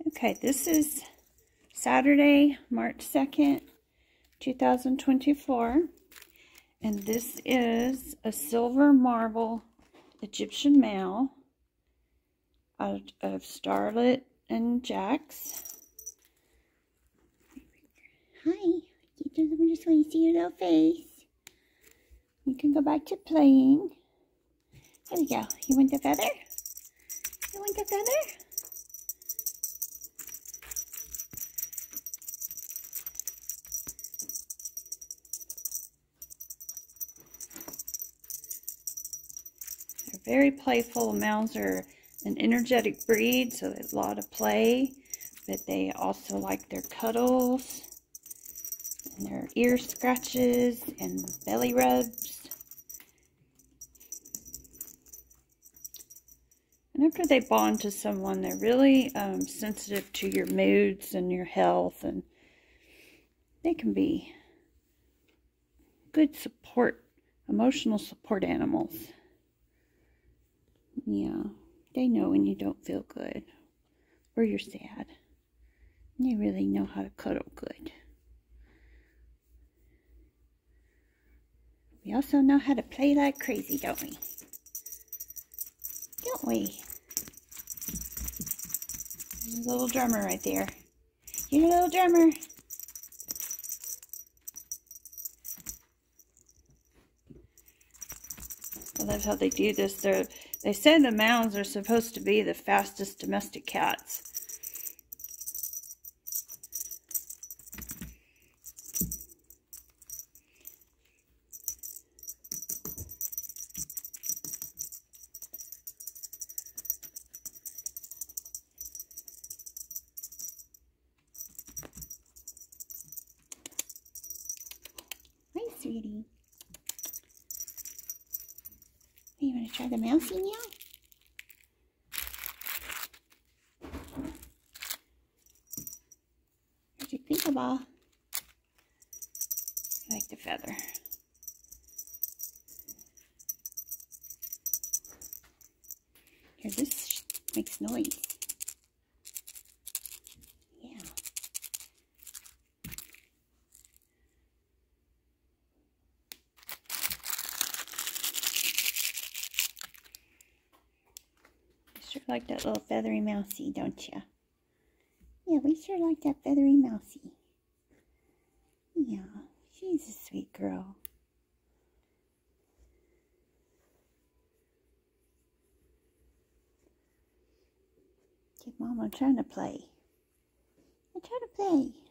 Okay, this is Saturday, March 2nd, 2024. And this is a silver marble Egyptian male out of Starlet and Jax. Hi, we just want to see your little face. You can go back to playing. There we go. You want the feather? You want the feather? They're very playful. Males are an energetic breed, so there's a lot of play, but they also like their cuddles and their ear scratches and belly rubs. And after they bond to someone, they're really sensitive to your moods and your health, and they can be good support, emotional support animals. Yeah, they know when you don't feel good or you're sad. They really know how to cuddle good. We also know how to play like crazy, don't we? Don't we? There's a little drummer right there. You're a little drummer. I love how they do this. They say the Mounds are supposed to be the fastest domestic cats. Hi, sweetie. You want to try the mousey now? Here's your peekaboo. I like the feather. Here, this makes noise. Yeah. You sure like that little feathery mousey, don't you? Yeah, we sure like that feathery mousey. Yeah, she's a sweet girl. Kid Mama trying to play. I'm trying to play.